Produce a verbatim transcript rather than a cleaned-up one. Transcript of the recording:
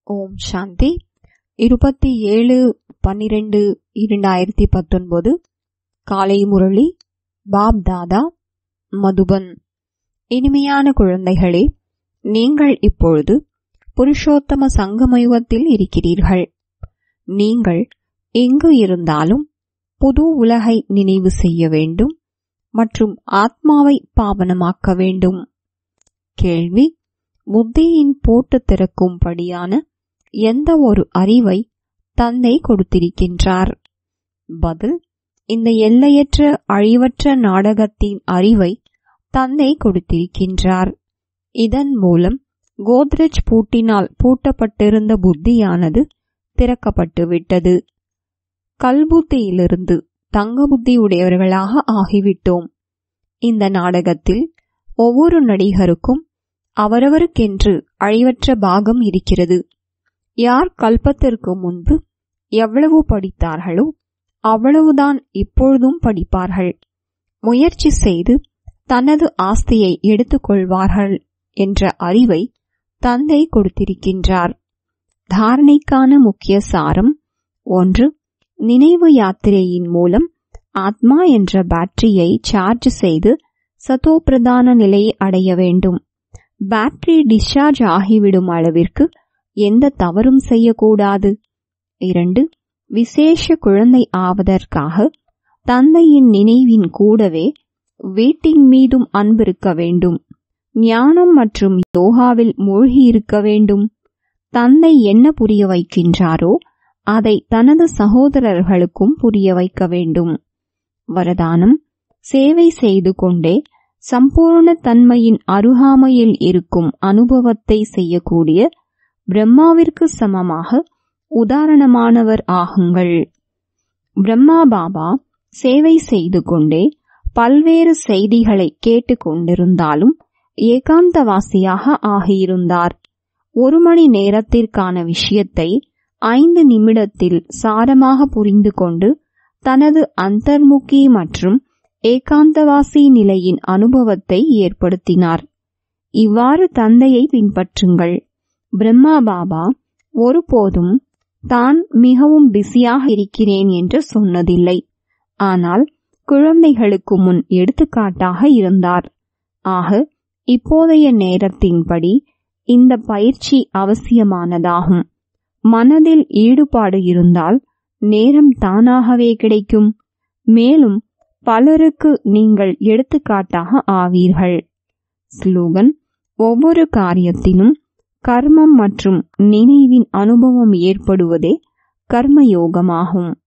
ஓம் சாந்தி. இருபத்தி ஏழு பன்னிரண்டு இரண்டாயிரத்தி பத்தொன்பது காலை முரளி பாப் தாதா மதுபன். இனிமையான குழந்தைகளே, நீங்கள் இப்பொழுது புருஷோத்தம சங்கமயுகத்தில் இருக்கிறீர்கள். நீங்கள் எங்கு இருந்தாலும் புது உலகை நினைவு செய்ய வேண்டும் மற்றும் ஆத்மாவை பாவனமாக்க வேண்டும். கேள்வி: புத்தியின் போட்டு திறக்கும்படியான எந்த ஒரு அறிவை தந்தை கொடுத்திருக்கின்றார்? பதில்: இந்த எல்லையற்ற அழிவற்ற நாடகத்தின் அறிவை தந்தை கொடுத்திருக்கின்றார். இதன் மூலம் கோத்ரெஜ் பூட்டினால் பூட்டப்பட்டிருந்த புத்தியானது திறக்கப்பட்டுவிட்டது. கல்புத்தியிலிருந்து தங்க புத்தி உடையவர்களாக ஆகிவிட்டோம். இந்த நாடகத்தில் ஒவ்வொரு நடிகருக்கும் அவரவருக்கென்று அழிவற்ற பாகம் இருக்கிறது. யார் கல்பத்திற்கு முன்பு எவ்வளவு படித்தார்களோ அவ்வளவுதான் இப்பொழுதும் படிப்பார்கள். முயற்சி செய்து தனது ஆஸ்தியை எடுத்துக்கொள்வார்கள் என்ற அறிவை தந்தை கொடுத்திருக்கின்றார். தாரணைக்கான முக்கிய சாரம்: ஒன்று, நினைவு யாத்திரையின் மூலம் ஆத்மா என்ற பேட்டரியை சார்ஜ் செய்து சதோ பிரதான நிலையை அடைய வேண்டும். பேட்டரி டிஸ்சார்ஜ் ஆகிவிடும் அளவிற்கு எந்த தவறும் செய்யக்கூடாது. இரண்டு, விசேஷ குழந்தை ஆவதற்காக தந்தையின் நினைவின் கூடவே வீட்டின் மீதும் அன்பிருக்க வேண்டும். ஞானம் மற்றும் யோகாவில் மூழ்கி இருக்க வேண்டும். தந்தை என்ன புரிய வைக்கின்றாரோ அதை தனது சகோதரர்களுக்கும் புரிய வைக்க வேண்டும். வரதானம்: சேவை செய்து கொண்டே சம்பூர்ண தன்மையின் அருகாமையில் இருக்கும் அனுபவத்தை செய்யக்கூடிய பிரம்மாவிற்கு சமமாக உதாரணமானவர் ஆகுங்கள். பிரம்மா பாபா சேவை செய்து கொண்டே பல்வேறு செய்திகளை கேட்டுக்கொண்டிருந்தாலும் ஏகாந்தவாசியாக ஆகியிருந்தார். ஒரு மணி நேரத்திற்கான விஷயத்தை ஐந்து நிமிடத்தில் சாரமாக புரிந்து கொண்டு தனது அந்தர்முகி மற்றும் ஏகாந்தவாசி நிலையின் அனுபவத்தை ஏற்படுத்தினார். இவ்வாறு தந்தையை பின்பற்றுங்கள். பிரம்மா பாபா ஒருபோதும் தான் மிகவும் பிஸியாக இருக்கிறேன் என்று சொன்னதில்லை. ஆனால் குழந்தைகளுக்கு முன் எடுத்துக்காட்டாக இருந்தார். ஆக இப்போதைய நேரத்தின்படி இந்த பயிற்சி அவசியமானதாகும். மனதில் ஈடுபாடு இருந்தால் நேரம் தானாகவே கிடைக்கும். மேலும் பலருக்கு நீங்கள் எடுத்துக்காட்டாக ஆவீர்கள். ஸ்லோகன்: ஒவ்வொரு காரியத்திலும் கர்மம் மற்றும் நினைவின் அனுபவம் ஏற்படுவதே கர்மயோகமாகும்.